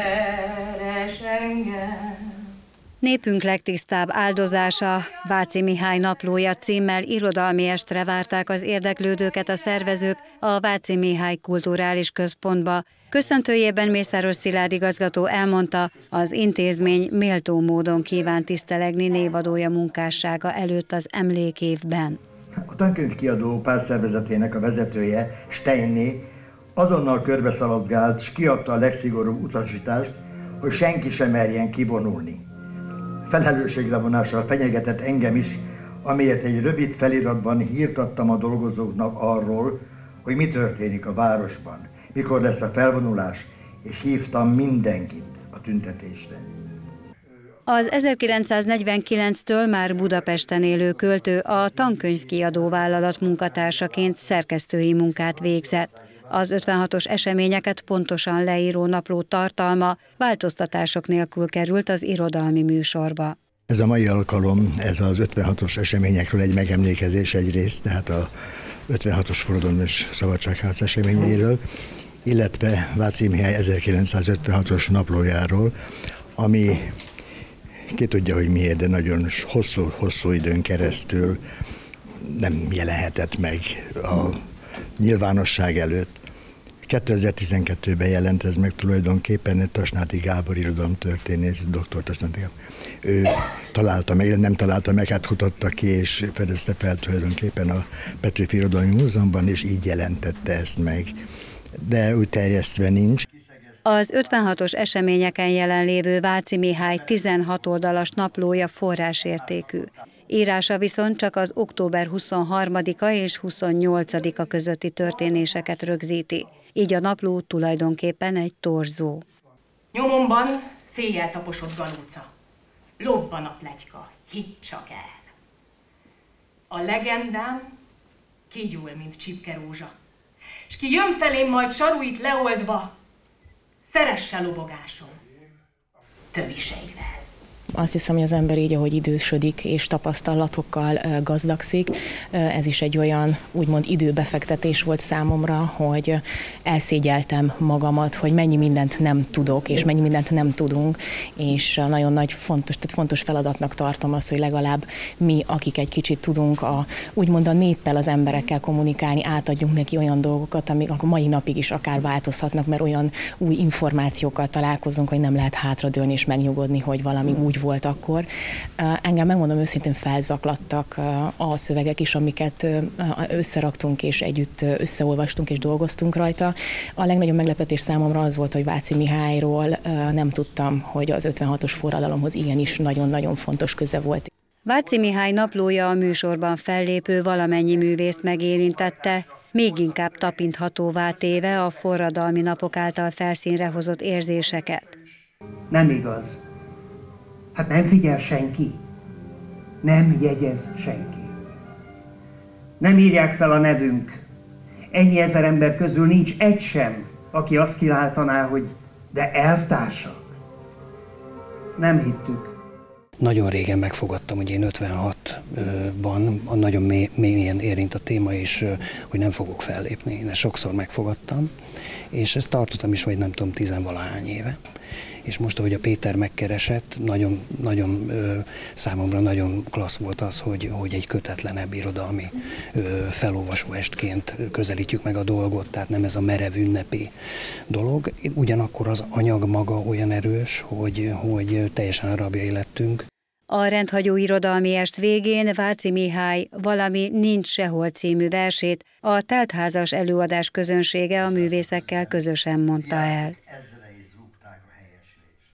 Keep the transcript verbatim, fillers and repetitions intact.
keres engem. Népünk legtisztább áldozása, Váci Mihály naplója címmel irodalmi estre várták az érdeklődőket a szervezők a Váci Mihály Kulturális Központba. Köszöntőjében Mészáros Szilárd igazgató elmondta, az intézmény méltó módon kíván tisztelegni névadója munkássága előtt az emlékévben. A tankönyvkiadó pártszervezetének a vezetője, Steinné, azonnal körbeszaladgált, és kiadta a legszigorúbb utasítást, hogy senki sem merjen kivonulni. Felelősségre vonással fenyegetett engem is, amiért egy rövid feliratban hírt adtam a dolgozóknak arról, hogy mi történik a városban, mikor lesz a felvonulás, és hívtam mindenkit a tüntetésre. Az ezerkilencszáznegyvenkilenctől már Budapesten élő költő a tankönyvkiadó vállalat munkatársaként szerkesztői munkát végzett. Az ötvenhatos eseményeket pontosan leíró napló tartalma változtatások nélkül került az irodalmi műsorba. Ez a mai alkalom, ez az ötvenhatos eseményekről egy megemlékezés egyrészt, tehát a ötvenhatos forradalom és szabadságharc eseményeiről, illetve Váci Mihály ezerkilencszázötvenhatos naplójáról, ami ki tudja, hogy miért, de nagyon hosszú-hosszú időn keresztül nem jelenhetett meg a nyilvánosság előtt. kétezer-tizenkettőben jelent ez meg tulajdonképpen, Tasnádi Gábor irodalomtörténész, doktor Tasnádi Gábor. Ő találta meg, nem találta meg, hát kutatta ki és fedezte fel tulajdonképpen a Petőfi Irodalmi Múzeumban, és így jelentette ezt meg. De úgy terjesztve nincs. Az ötvenhatos eseményeken jelenlévő Váci Mihály tizenhat oldalas naplója forrásértékű. Írása viszont csak az október huszonharmadika és huszonnyolcadika közötti történéseket rögzíti. Így a napló tulajdonképpen egy torzó. Nyomomban széjjel taposott galóca. Lobban a pletyka, hidd csak el. A legendám kigyúl, mint csipkerózsa. S ki jön felém majd saruit leoldva, szeresse lobogásom töviseivel. Azt hiszem, hogy az ember így, ahogy idősödik és tapasztalatokkal gazdagszik, ez is egy olyan úgymond időbefektetés volt számomra, hogy elszégyeltem magamat, hogy mennyi mindent nem tudok, és mennyi mindent nem tudunk, és nagyon nagy fontos, tehát fontos feladatnak tartom azt, hogy legalább mi, akik egy kicsit tudunk, a, úgymond a néppel, az emberekkel kommunikálni, átadjunk neki olyan dolgokat, amik a mai napig is akár változhatnak, mert olyan új információkkal találkozunk, hogy nem lehet hátradőlni és megnyugodni, hogy valami úgy volt akkor. Engem, megmondom őszintén, felzaklattak a szövegek is, amiket összeraktunk és együtt összeolvastunk és dolgoztunk rajta. A legnagyobb meglepetés számomra az volt, hogy Váci Mihályról nem tudtam, hogy az ötvenhatos forradalomhoz igenis nagyon-nagyon fontos köze volt. Váci Mihály naplója a műsorban fellépő valamennyi művészt megérintette, még inkább tapinthatóvá téve a forradalmi napok által felszínre hozott érzéseket. Nem igaz. Hát nem figyel senki, nem jegyez senki. Nem írják fel a nevünk. Ennyi ezer ember közül nincs egy sem, aki azt kiáltaná, hogy de elvtársak. Nem hittük. Nagyon régen megfogadtam, hogy én ötvenhatban nagyon mély, mélyen érint a téma, és hogy nem fogok fellépni. Én ezt sokszor megfogadtam, és ezt tartottam is, vagy nem tudom, tizenvalahány éve. És most, ahogy a Péter megkeresett, nagyon, nagyon számomra nagyon klassz volt az, hogy, hogy egy kötetlenebb irodalmi felolvasó estként közelítjük meg a dolgot, tehát nem ez a merev ünnepi dolog. Ugyanakkor az anyag maga olyan erős, hogy, hogy teljesen a rabjai lettünk. A rendhagyó irodalmi est végén Váci Mihály Valami nincs sehol című versét a teltházas előadás közönsége a művészekkel közösen mondta el.